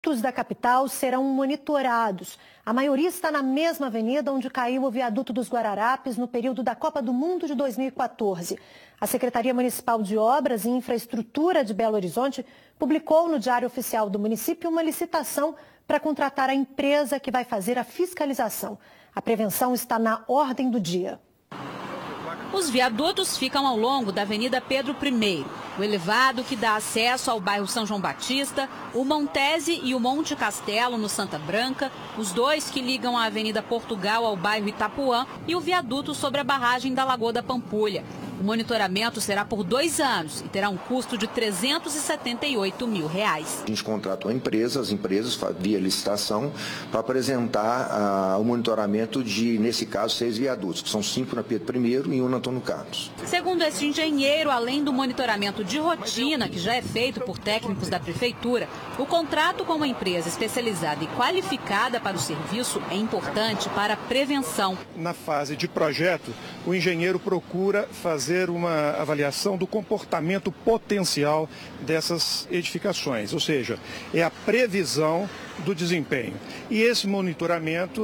viadutos da capital serão monitorados. A maioria está na mesma avenida onde caiu o viaduto dos Guararapes no período da Copa do Mundo de 2014. A Secretaria Municipal de Obras e Infraestrutura de Belo Horizonte publicou no Diário Oficial do município uma licitação para contratar a empresa que vai fazer a fiscalização. A prevenção está na ordem do dia. Os viadutos ficam ao longo da Avenida Pedro I, o elevado que dá acesso ao bairro São João Batista, o Montese e o Monte Castelo, no Santa Branca, os dois que ligam a Avenida Portugal ao bairro Itapuã e o viaduto sobre a barragem da Lagoa da Pampulha. O monitoramento será por 2 anos e terá um custo de R$ 378 mil. A gente contratou as empresas via licitação para apresentar o monitoramento de, nesse caso, 6 viadutos, que são 5 na Pedro I e 1 na Antônio Carlos. Segundo este engenheiro, além do monitoramento de rotina, que já é feito por técnicos da Prefeitura, o contrato com uma empresa especializada e qualificada para o serviço é importante para a prevenção. Na fase de projeto, o engenheiro procura fazer uma avaliação do comportamento potencial dessas edificações, ou seja, é a previsão do desempenho. E esse monitoramento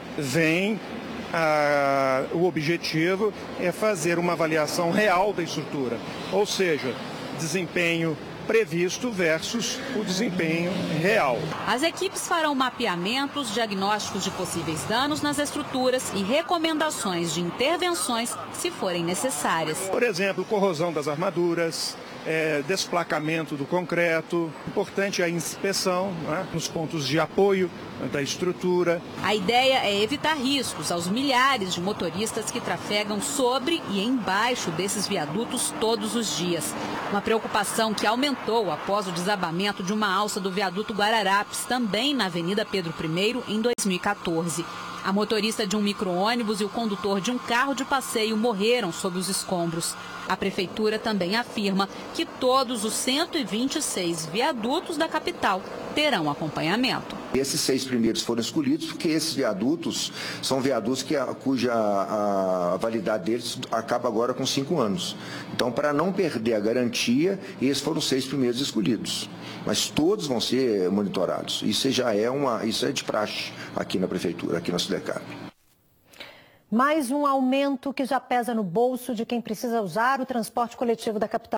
o objetivo é fazer uma avaliação real da estrutura, ou seja, desempenho previsto versus o desempenho real. As equipes farão mapeamentos, diagnósticos de possíveis danos nas estruturas e recomendações de intervenções se forem necessárias. Por exemplo, corrosão das armaduras, desplacamento do concreto, importante a inspeção, né, nos pontos de apoio da estrutura. A ideia é evitar riscos aos milhares de motoristas que trafegam sobre e embaixo desses viadutos todos os dias. Uma preocupação que aumentou após o desabamento de uma alça do viaduto Guararapes, também na Avenida Pedro I, em 2014. A motorista de um micro-ônibus e o condutor de um carro de passeio morreram sob os escombros. A Prefeitura também afirma que todos os 126 viadutos da capital terão acompanhamento. Esses 6 primeiros foram escolhidos porque esses viadutos são viadutos cuja a validade deles acaba agora com 5 anos. Então, para não perder a garantia, esses foram os 6 primeiros escolhidos. Mas todos vão ser monitorados. Isso é de praxe aqui na Prefeitura, aqui na SUDECAP. Mais um aumento que já pesa no bolso de quem precisa usar o transporte coletivo da capital.